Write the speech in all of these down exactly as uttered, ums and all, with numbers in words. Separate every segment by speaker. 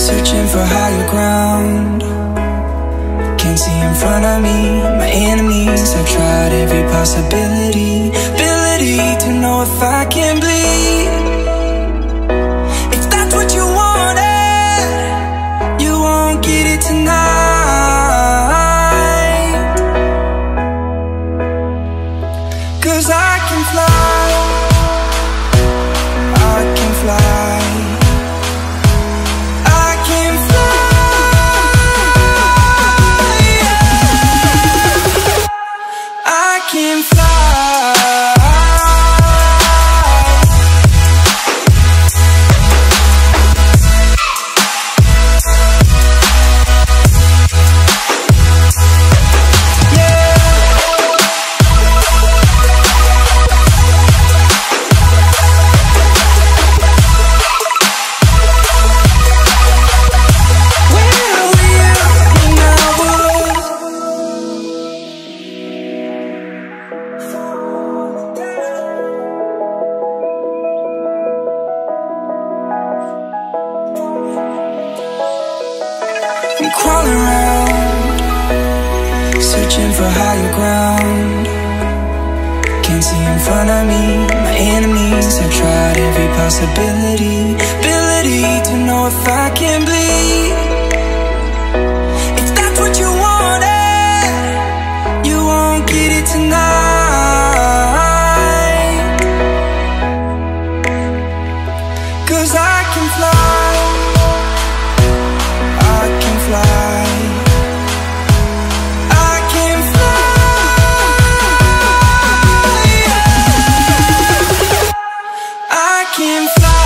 Speaker 1: searching for higher ground. Can't see in front of me, my enemies. I've tried every possibility, ability to know if I can bleed. If that's what you wanted, you won't get it tonight. 'Cause I can fly, I can fly. Can fly. Crawling around, searching for higher ground. Can't see in front of me, my enemies. I've tried every possibility, ability to know if I can bleed. If that's what you wanted, you won't get it tonight. 'Cause I can fly, I can fly. I can fly. I can fly.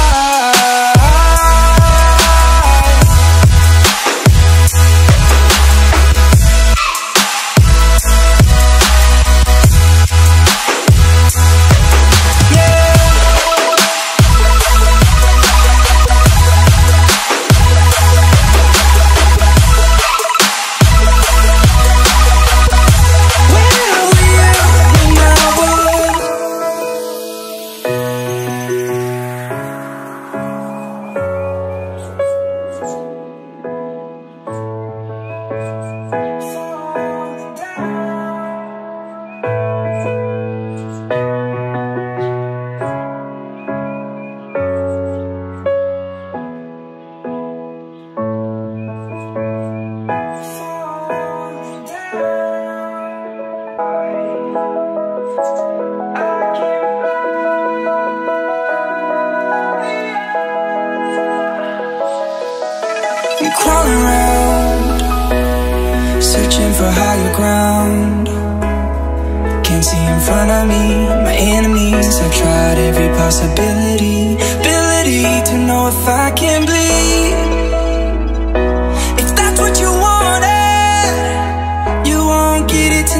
Speaker 1: Crawling around, searching for higher ground. Can't see in front of me, my enemies. I've tried every possibility, ability to know if I can bleed. If that's what you wanted, you won't get it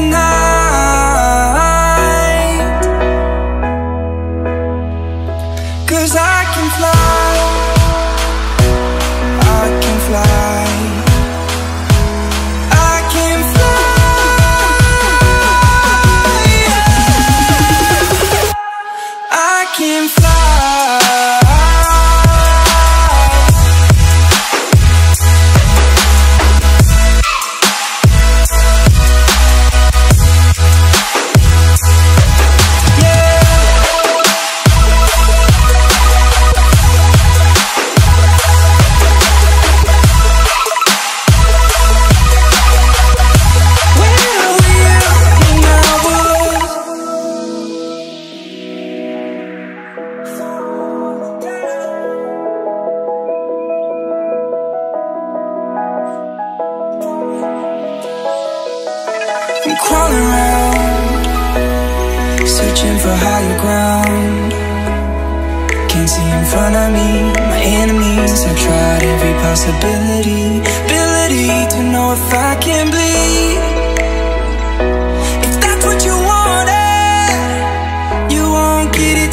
Speaker 1: tonight. 'Cause I can fly, I can fly. I can fly. I can fly. Crawling around, searching for higher ground. Can't see in front of me, my enemies. I've tried every possibility, ability to know if I can bleed. If that's what you wanted, you won't get it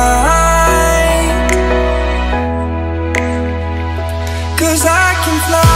Speaker 1: tonight. 'Cause I can fly.